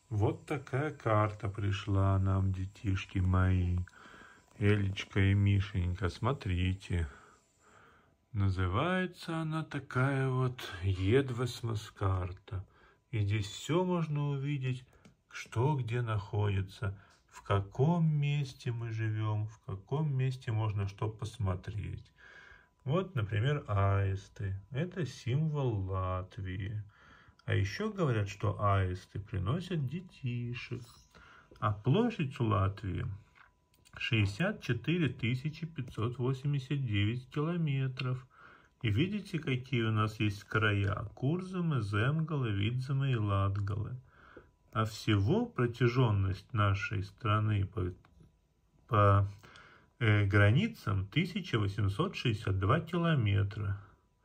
Вот такая карта пришла нам, детишки мои. Элечка и Мишенька, смотрите. Называется она такая вот Едвесмас карта. И здесь все можно увидеть, что где находится, в каком месте мы живем, в каком месте можно что посмотреть. Вот, например, аисты. Это символ Латвии. А еще говорят, что аисты приносят детишек. А площадь у Латвии 64 589 километров. И видите, какие у нас есть края? Курзамы, Земгалы, Видземы и Латгалы. А всего протяженность нашей страны по границам 1862 километра.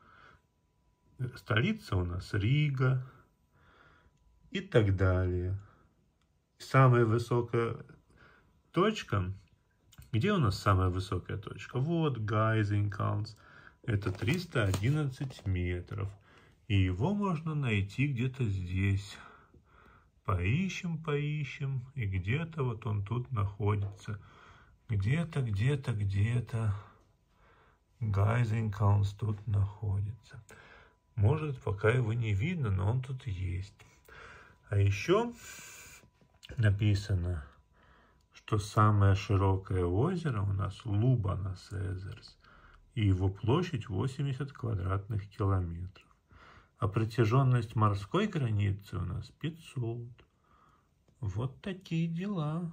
Столица у нас Рига и так далее. Самая высокая точка. Где у нас самая высокая точка? Вот Гайзенкалнс. Это 311 метров. И его можно найти где-то здесь. Поищем, поищем. И где-то вот он тут находится. Где-то Гайзенкалнс тут находится. Может, пока его не видно, но он тут есть. А еще написано, что самое широкое озеро у нас Лубанас-Эзерс, и его площадь 80 квадратных километров. А протяженность морской границы у нас 500. Вот такие дела.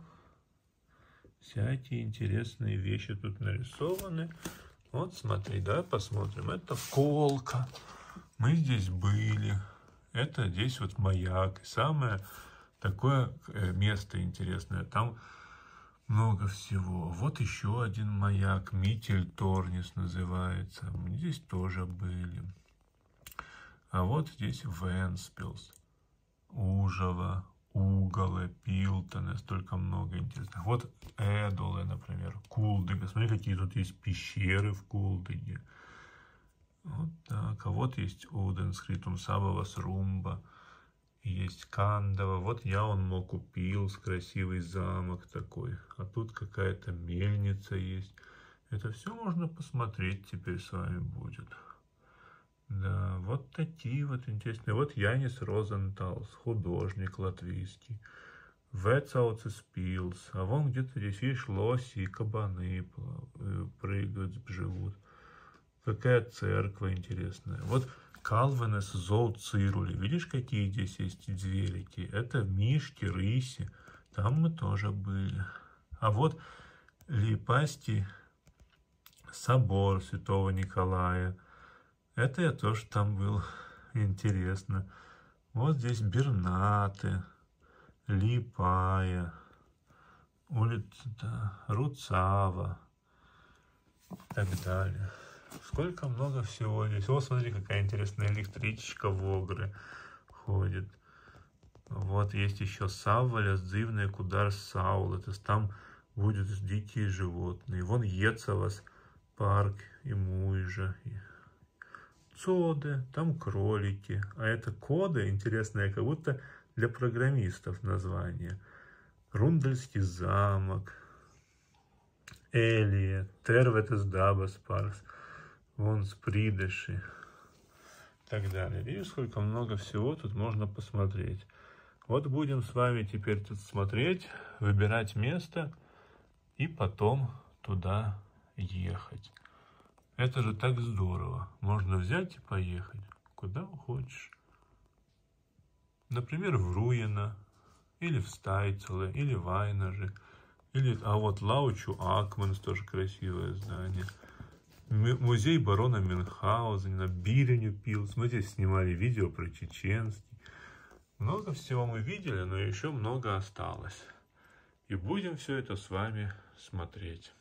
Всякие интересные вещи тут нарисованы. Вот смотри, да, посмотрим. Это Колка. Мы здесь были. Это здесь вот маяк. И самое такое место интересное. Там много всего. Вот еще один маяк. Митель-Торнис называется. Мы здесь тоже были. А вот здесь Венспилс, Ужава, Уголы, Пилтоны. Столько много интересных. Вот Эдолы, например. Кулдыга. Смотри, какие тут есть пещеры в Кулдыге. Вот так. А вот есть Уденскритум, Сабавас, Румба. Есть Кандава. Вот Яунмоку Пилс, красивый замок такой. А тут какая-то мельница есть. Это все можно посмотреть теперь с вами будет. Да, вот такие вот интересные. Вот Янис Розенталс, художник латвийский. Вецауцис Пилс. А вон где-то здесь, видишь, лоси и кабаны прыгают, живут. Какая церковь интересная. Вот Калвенес Зооцирули. Видишь, какие здесь есть зверики? Это мишки, рыси. Там мы тоже были. А вот Липасти собор Святого Николая. Это я тоже там был. Интересно. Вот здесь Бернаты, Липая, улица Руцава и так далее. Сколько много всего здесь. Вот смотри, какая интересная электричка в Огры ходит. Вот есть еще Савваляс, Дзивная, Кудар, Саул. Это там будут дикие животные. Вон Ецавас, парк и Муйжа. Цоды, там кролики. А это коды интересные, как будто для программистов название. Рундельский замок. Элия, Терветес Дабас Паркс. Вон Спридыши. И так далее. Видишь, сколько много всего тут можно посмотреть. Вот будем с вами теперь тут смотреть, выбирать место и потом туда ехать. Это же так здорово. Можно взять и поехать куда хочешь. Например, в Руино, или в Стайцеле, или в Айнаже. А вот Лаучу Акманс, тоже красивое здание. Музей барона Мюнхгаузена, Биреню Пилс. Мы здесь снимали видео про чеченский. Много всего мы видели, но еще много осталось. И будем все это с вами смотреть.